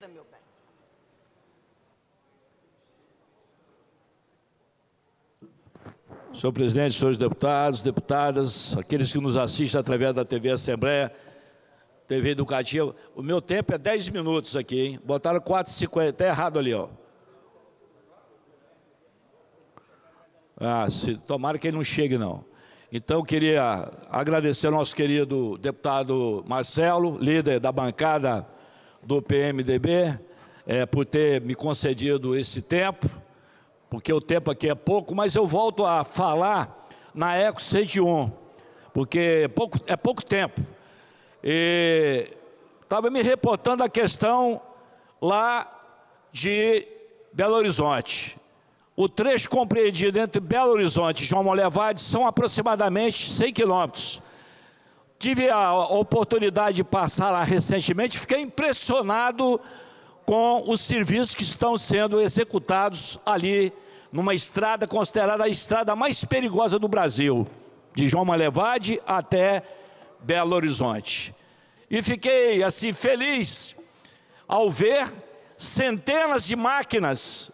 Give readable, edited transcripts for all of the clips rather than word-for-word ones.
Meu bem. Senhor presidente, senhores deputados, deputadas, aqueles que nos assistem através da TV Assembleia, TV Educativa, o meu tempo é 10 minutos aqui, hein? Botaram 4,50, está errado ali, ó. Tomara que ele não chegue, não. Então, queria agradecer ao nosso querido deputado Marcelo, líder da bancada do PMDB, por ter me concedido esse tempo, porque o tempo aqui é pouco, mas eu volto a falar na Eco 101, porque é pouco tempo. E estava me reportando a questão lá de Belo Horizonte. O trecho compreendido entre Belo Horizonte e João Molevade são aproximadamente 100 quilômetros. Tive a oportunidade de passar lá recentemente, fiquei impressionado com os serviços que estão sendo executados ali, numa estrada considerada a estrada mais perigosa do Brasil, de João Molevade até Belo Horizonte. E fiquei assim feliz ao ver centenas de máquinas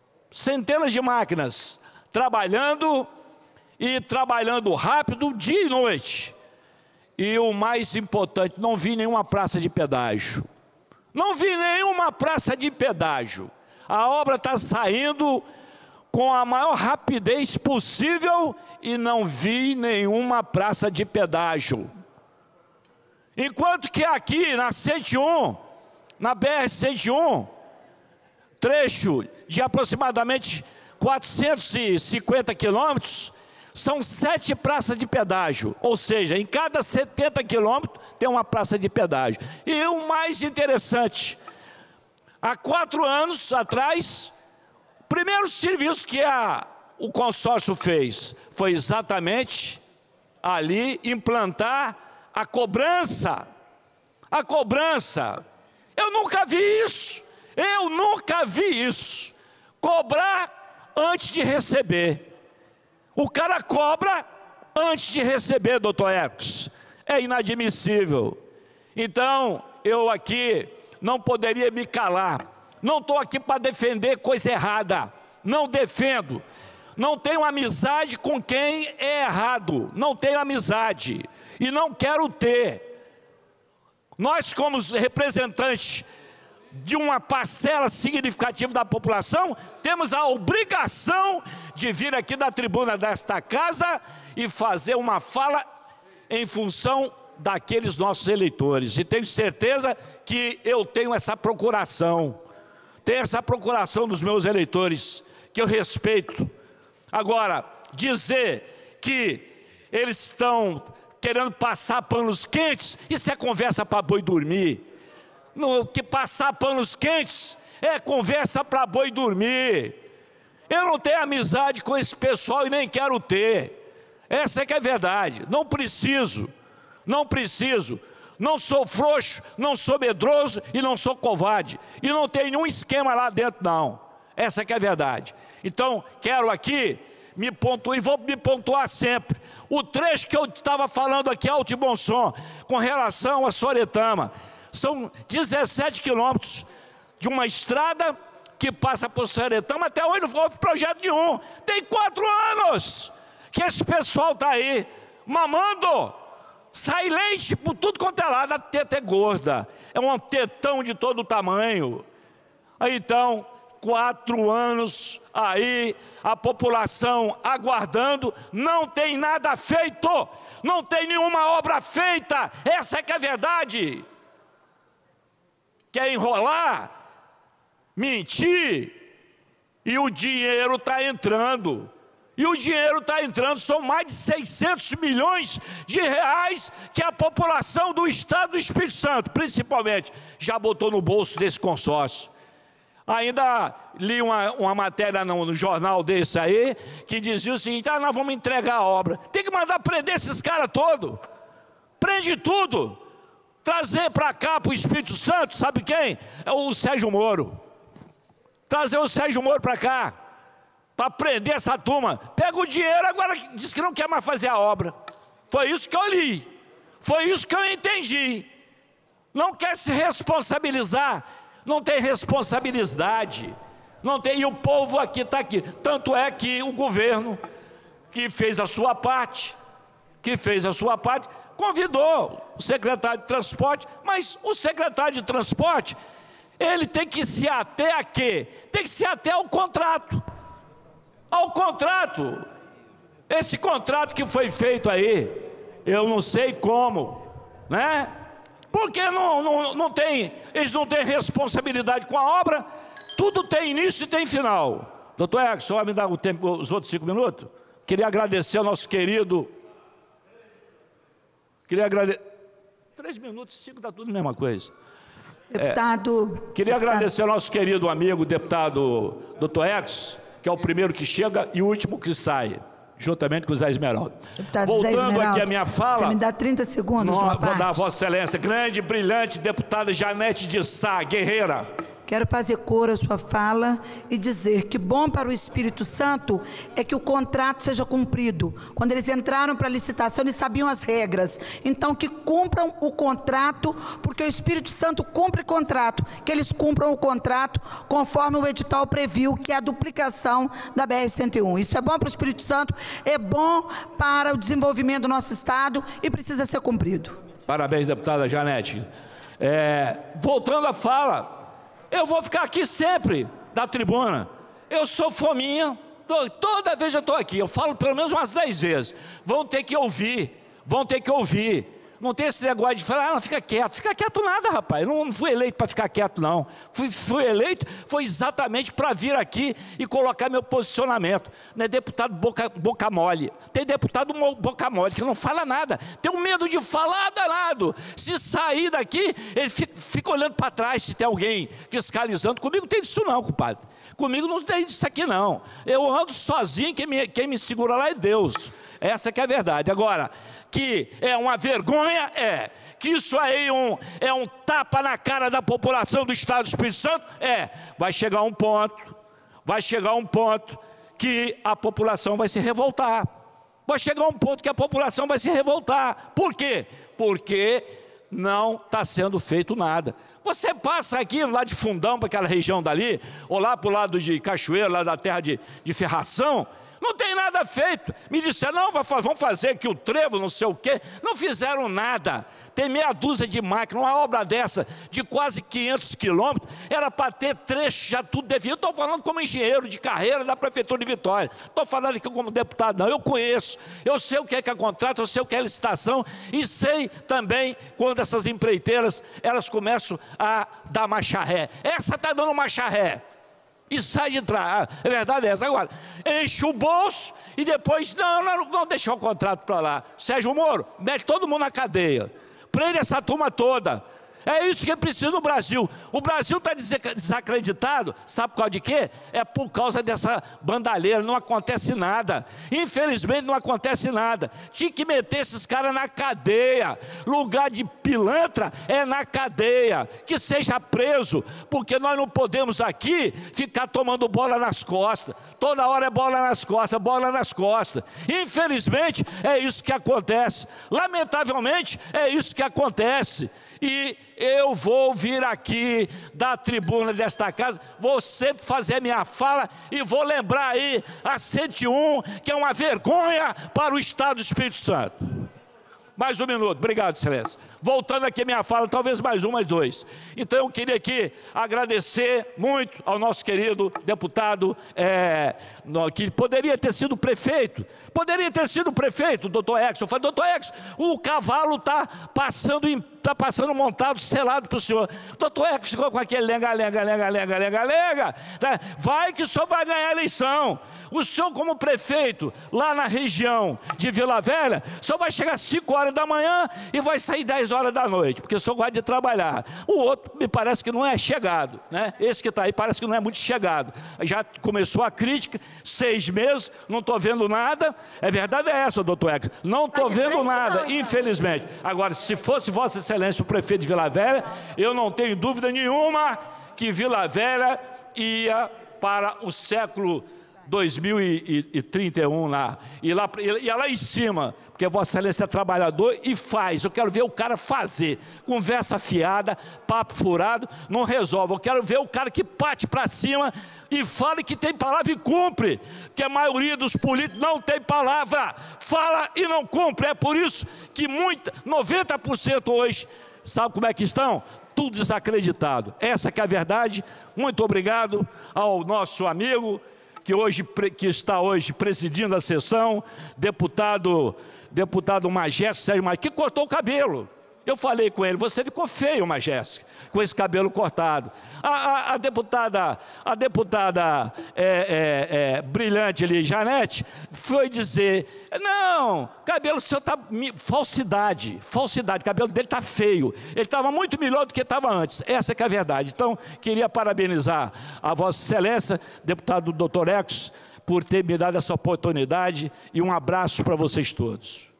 trabalhando rápido dia e noite. E o mais importante, não vi nenhuma praça de pedágio. Não vi nenhuma praça de pedágio. A obra está saindo com a maior rapidez possível e não vi nenhuma praça de pedágio. Enquanto que aqui na 101, na BR-101, trecho de aproximadamente 450 quilômetros, são 7 praças de pedágio, ou seja, em cada 70 quilômetros tem uma praça de pedágio. E o mais interessante, há 4 anos atrás, o primeiro serviço que o consórcio fez foi exatamente ali implantar a cobrança. A cobrança. Eu nunca vi isso. Cobrar antes de receber. O cara cobra antes de receber, doutor Ecos. É inadmissível. Então, eu aqui não poderia me calar. Não estou aqui para defender coisa errada. Não defendo. Não tenho amizade com quem é errado. Não tenho amizade. E não quero ter. Nós, como representantes de uma parcela significativa da população, temos a obrigação de vir aqui da tribuna desta casa e fazer uma fala em função daqueles nossos eleitores. E tenho certeza que eu tenho essa procuração. Tenho essa procuração dos meus eleitores, que eu respeito. Agora, dizer que eles estão querendo passar panos quentes, isso é conversa para boi dormir. Que passar panos quentes é conversa para boi dormir. Eu não tenho amizade com esse pessoal e nem quero ter. Essa é que é a verdade. Não preciso. Não sou frouxo, não sou medroso e não sou covarde. E não tem nenhum esquema lá dentro, não. Essa é que é a verdade. Então, quero aqui me pontuar, e vou me pontuar sempre. O trecho que eu estava falando aqui, alto e bom som, com relação a Soretama, são 17 quilômetros de uma estrada que passa por Soretama. Até hoje não houve projeto nenhum. Tem 4 anos que esse pessoal está aí mamando. Sai leite por tudo quanto é lado. A teta é gorda. É um tetão de todo tamanho. Então, 4 anos aí, a população aguardando. Não tem nada feito. Não tem nenhuma obra feita. Essa é que é a verdade. Quer enrolar, mentir, e o dinheiro está entrando. São mais de 600 milhões de reais que a população do estado do Espírito Santo, principalmente, já botou no bolso desse consórcio. Ainda li uma matéria no jornal desse aí, que dizia o seguinte: nós vamos entregar a obra. Tem que mandar prender esses caras todos. Prende tudo. Trazer para cá, para o Espírito Santo, sabe quem? É o Sérgio Moro. Trazer o Sérgio Moro para cá, para prender essa turma. Pega o dinheiro, agora diz que não quer mais fazer a obra. Foi isso que eu li. Foi isso que eu entendi. Não quer se responsabilizar não tem responsabilidade, não tem, e o povo aqui está aqui. Tanto é que o governo, que fez a sua parte, convidou o secretário de transporte, mas o secretário de transporte, ele tem que se ater a quê? Tem que se ater ao contrato. Ao contrato. Esse contrato que foi feito aí, eu não sei como, né? Porque eles não têm responsabilidade com a obra. Tudo tem início e tem final. Doutor Edson, só me dá o tempo, os outros 5 minutos? Queria agradecer ao nosso querido... 3 minutos, 5 está tudo a mesma coisa. Queria agradecer ao nosso querido amigo, deputado Dr. Edson, que é o primeiro que chega e o último que sai, juntamente com o Zé Esmeralda. Voltando aqui a minha fala... Você me dá 30 segundos de uma parte. Vou dar a Vossa Excelência, grande, brilhante deputada Janete de Sá, guerreira. Quero fazer coro à sua fala e dizer que bom para o Espírito Santo é que o contrato seja cumprido. Quando eles entraram para a licitação, eles sabiam as regras. Então, que cumpram o contrato, porque o Espírito Santo cumpre contrato. Que eles cumpram o contrato conforme o edital previu, que é a duplicação da BR-101. Isso é bom para o Espírito Santo, é bom para o desenvolvimento do nosso Estado e precisa ser cumprido. Parabéns, deputada Janete. Voltando à fala... Eu vou ficar aqui sempre, da tribuna. Eu sou fominha, toda vez eu estou aqui, eu falo pelo menos umas 10 vezes. Vão ter que ouvir. Não tem esse negócio de falar, não, fica quieto nada, rapaz. Eu não fui eleito para ficar quieto, não. Fui eleito, foi exatamente para vir aqui e colocar meu posicionamento. Não é deputado boca mole. Tem deputado boca mole que não fala nada. Tem um medo de falar danado. Se sair daqui, ele fica olhando para trás se tem alguém fiscalizando. Comigo não tem disso não, compadre. Comigo não tem disso aqui não. Eu ando sozinho, quem me segura lá é Deus. Essa que é a verdade. Agora, que é uma vergonha, que isso aí é um tapa na cara da população do Estado do Espírito Santo, vai chegar um ponto que a população vai se revoltar. Vai chegar um ponto que a população vai se revoltar. Por quê? Porque não está sendo feito nada. Você passa aqui lá de Fundão, para aquela região dali, ou lá para o lado de Cachoeiro, lá da terra de Ferração, não tem nada feito. Me disseram, não, vamos fazer aqui o trevo, não sei o quê. Não fizeram nada. Tem meia dúzia de máquinas, uma obra dessa de quase 500 quilômetros, era para ter trecho já tudo devido. Estou falando como engenheiro de carreira da Prefeitura de Vitória. Estou falando aqui como deputado, não. Eu conheço, eu sei o que é contrato, eu sei o que é licitação e sei também quando essas empreiteiras, elas começam a dar marcha ré. Essa está dando marcha ré. E sai de trás, a verdade é essa. Agora, enche o bolso e depois, não vamos deixar o contrato para lá. Sérgio Moro, mete todo mundo na cadeia, prende essa turma toda. É isso que é preciso no Brasil. O Brasil está desacreditado, sabe por causa de quê? É por causa dessa bandalheira, não acontece nada. Infelizmente não acontece nada. Tinha que meter esses caras na cadeia. Lugar de pilantra é na cadeia. Que seja preso, porque nós não podemos aqui ficar tomando bola nas costas. Toda hora é bola nas costas, bola nas costas. Infelizmente é isso que acontece. Lamentavelmente é isso que acontece. E eu vou vir aqui da tribuna desta casa, vou sempre fazer minha fala e vou lembrar aí a 101, que é uma vergonha para o Estado do Espírito Santo. Mais um minuto, obrigado, excelência. Voltando aqui a minha fala, talvez mais um, mais dois. Então eu queria aqui agradecer muito ao nosso querido deputado, que poderia ter sido prefeito. Poderia ter sido prefeito, doutor Edson. Eu falei, doutor Edson, o cavalo está passando montado, selado para o senhor. Doutor Edson ficou com aquele lenga. Vai que o senhor vai ganhar a eleição. O senhor como prefeito, lá na região de Vila Velha, o senhor vai chegar às 5 horas da manhã e vai sair 10 horas da noite, porque o senhor gosta de trabalhar. O outro me parece que não é chegado, né? Esse que está aí parece que não é muito chegado. Já começou a crítica, 6 meses, não estou vendo nada. A verdade é essa, doutor Edson, não estou vendo nada, infelizmente. Agora, se fosse Vossa Excelência o prefeito de Vila Velha, eu não tenho dúvida nenhuma que Vila Velha ia para o século 2031 lá, e lá em cima, porque Vossa Excelência é trabalhador e faz. Eu quero ver o cara fazer. Conversa fiada, papo furado, não resolve. Eu quero ver o cara que parte para cima e fala que tem palavra e cumpre, que a maioria dos políticos não tem palavra, fala e não cumpre. É por isso que 90% hoje, sabe como é que estão? Tudo desacreditado. Essa que é a verdade. Muito obrigado ao nosso amigo que está hoje presidindo a sessão, deputado Majéstico Sérgio Maia, que cortou o cabelo. Eu falei com ele: você ficou feio, Majéstico, com esse cabelo cortado. A deputada brilhante ali, Janete, foi dizer: não, cabelo seu está... Falsidade, o cabelo dele está feio. Ele estava muito melhor do que estava antes. Essa que é a verdade. Então, queria parabenizar a Vossa Excelência, deputado Dr. Exo, por ter me dado essa oportunidade, e um abraço para vocês todos.